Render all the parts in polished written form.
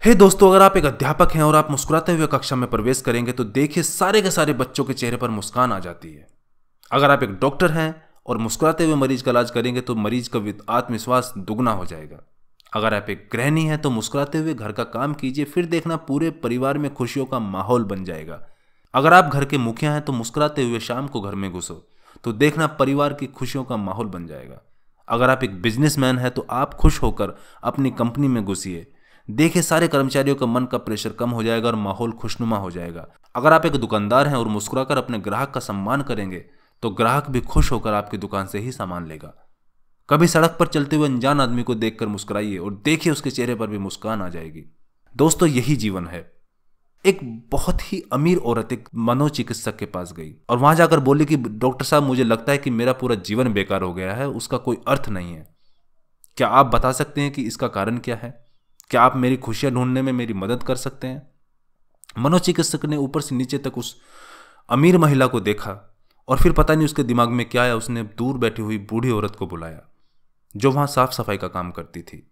हे दोस्तों, अगर आप एक अध्यापक हैं और आप मुस्कुराते हुए कक्षा में प्रवेश करेंगे तो देखिए सारे के सारे बच्चों के चेहरे पर मुस्कान आ जाती है। अगर आप एक डॉक्टर हैं और मुस्कुराते हुए मरीज का इलाज करेंगे तो मरीज का आत्मविश्वास दुगना हो जाएगा। अगर आप एक गृहिणी हैं तो मुस्कुराते हुए घर का काम कीजिए, फिर देखना पूरे परिवार में खुशियों का माहौल बन जाएगा। अगर आप घर के मुखिया हैं तो मुस्कुराते हुए शाम को घर में घुसो तो देखना परिवार की खुशियों का माहौल बन जाएगा। अगर आप एक बिजनेसमैन हैं तो आप खुश होकर अपनी कंपनी में घुसिए, देखिए सारे कर्मचारियों का मन का प्रेशर कम हो जाएगा और माहौल खुशनुमा हो जाएगा। अगर आप एक दुकानदार हैं और मुस्कुराकर अपने ग्राहक का सम्मान करेंगे तो ग्राहक भी खुश होकर आपकी दुकान से ही सामान लेगा। कभी सड़क पर चलते हुए अनजान आदमी को देखकर मुस्कुराइए और देखिए उसके चेहरे पर भी मुस्कान आ जाएगी। दोस्तों, यही जीवन है। एक बहुत ही अमीर औरत एक मनोचिकित्सक के पास गई और वहां जाकर बोली कि डॉक्टर साहब, मुझे लगता है कि मेरा पूरा जीवन बेकार हो गया है, उसका कोई अर्थ नहीं है। क्या आप बता सकते हैं कि इसका कारण क्या है? क्या आप मेरी खुशियां ढूंढने में मेरी मदद कर सकते हैं? मनोचिकित्सक ने ऊपर से नीचे तक उस अमीर महिला को देखा और फिर पता नहीं उसके दिमाग में क्या आया, उसने दूर बैठी हुई बूढ़ी औरत को बुलाया जो वहां साफ सफाई का काम करती थी।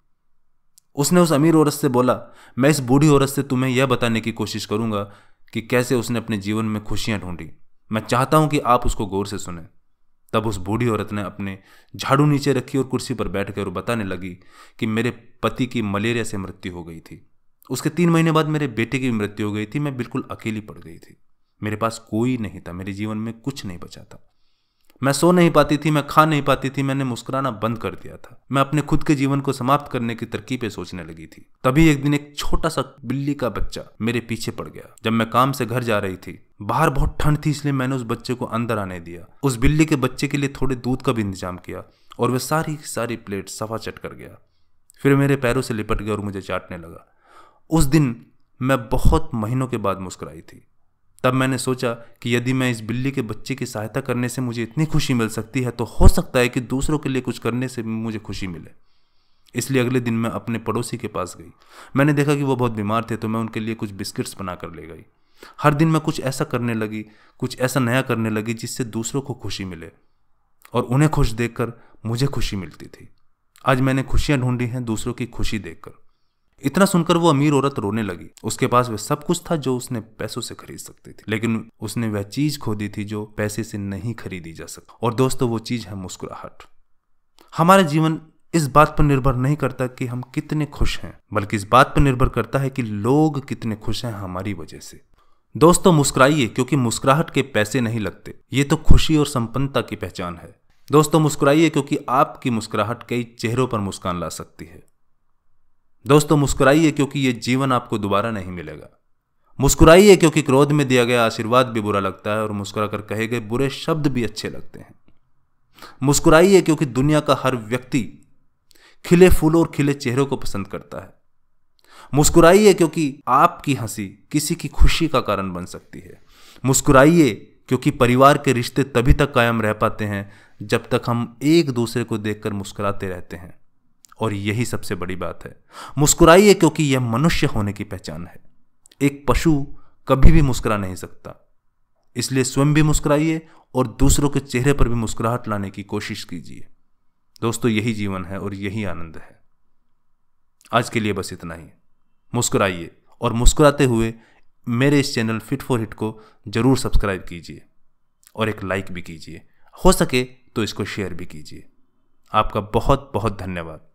उसने उस अमीर औरत से बोला, मैं इस बूढ़ी औरत से तुम्हें यह बताने की कोशिश करूंगा कि कैसे उसने अपने जीवन में खुशियां ढूंढी। मैं चाहता हूं कि आप उसको गौर से सुने। तब उस बूढ़ी औरत ने अपने झाड़ू नीचे रखी और कुर्सी पर बैठकर बताने लगी कि मेरे पति की मलेरिया से मृत्यु हो गई थी। उसके 3 महीने बाद मेरे बेटे की मृत्यु हो गई थी। मैं बिल्कुल अकेली पड़ गई थी। मेरे पास कोई नहीं था, मेरे जीवन में कुछ नहीं बचा था। मैं सो नहीं पाती थी, मैं खा नहीं पाती थी, मैंने मुस्कुराना बंद कर दिया था। मैं अपने खुद के जीवन को समाप्त करने की तरकीबें सोचने लगी थी। तभी एक दिन एक छोटा सा बिल्ली का बच्चा मेरे पीछे पड़ गया। जब मैं काम से घर जा रही थी, बाहर बहुत ठंड थी, इसलिए मैंने उस बच्चे को अंदर आने दिया। उस बिल्ली के बच्चे के लिए थोड़े दूध का भी इंतजाम किया और वह सारी सारी प्लेट सफा चट कर गया। फिर मेरे पैरों से लिपट गया और मुझे चाटने लगा। उस दिन मैं बहुत महीनों के बाद मुस्कुराई थी। तब मैंने सोचा कि यदि मैं इस बिल्ली के बच्चे की सहायता करने से मुझे इतनी खुशी मिल सकती है तो हो सकता है कि दूसरों के लिए कुछ करने से मुझे खुशी मिले। इसलिए अगले दिन मैं अपने पड़ोसी के पास गई। मैंने देखा कि वो बहुत बीमार थे तो मैं उनके लिए कुछ बिस्किट्स बना कर ले गई। हर दिन मैं कुछ ऐसा करने लगी, कुछ ऐसा नया करने लगी जिससे दूसरों को खुशी मिले और उन्हें खुश देखकर मुझे खुशी मिलती थी। आज मैंने खुशियां ढूंढी हैं दूसरों की खुशी देखकर। इतना सुनकर वो अमीर औरत रोने लगी। उसके पास वह सब कुछ था जो उसने पैसों से खरीद सकती थी, लेकिन उसने वह चीज खो दी थी जो पैसे से नहीं खरीदी जा सकती। और दोस्तों, वो चीज है मुस्कुराहट। हमारा जीवन इस बात पर निर्भर नहीं करता कि हम कितने खुश हैं, बल्कि इस बात पर निर्भर करता है कि लोग कितने खुश हैं हमारी वजह से। दोस्तों, मुस्कुराइए, क्योंकि मुस्कुराहट के पैसे नहीं लगते। ये तो खुशी और संपन्नता की पहचान है। दोस्तों, मुस्कुराइए, क्योंकि आपकी मुस्कुराहट कई चेहरों पर मुस्कान ला सकती है। दोस्तों, मुस्कुराइए, क्योंकि ये जीवन आपको दोबारा नहीं मिलेगा। मुस्कुराइए, क्योंकि क्रोध में दिया गया आशीर्वाद भी बुरा लगता है और मुस्कुराकर कहे गए बुरे शब्द भी अच्छे लगते हैं। मुस्कुराइए, क्योंकि दुनिया का हर व्यक्ति खिले फूलों और खिले चेहरों को पसंद करता है। मुस्कुराइए, क्योंकि आपकी हंसी किसी की खुशी का कारण बन सकती है। मुस्कुराइए, क्योंकि परिवार के रिश्ते तभी तक कायम रह पाते हैं जब तक हम एक दूसरे को देखकर मुस्कुराते रहते हैं। और यही सबसे बड़ी बात है। मुस्कुराइए, क्योंकि यह मनुष्य होने की पहचान है। एक पशु कभी भी मुस्कुरा नहीं सकता, इसलिए स्वयं भी मुस्कुराइए और दूसरों के चेहरे पर भी मुस्कुराहट लाने की कोशिश कीजिए। दोस्तों, यही जीवन है और यही आनंद है। आज के लिए बस इतना ही। मुस्कुराइए और मुस्कुराते हुए मेरे इस चैनल फिट फॉर हिट को जरूर सब्सक्राइब कीजिए और एक लाइक भी कीजिए। हो सके तो इसको शेयर भी कीजिए। आपका बहुत बहुत धन्यवाद।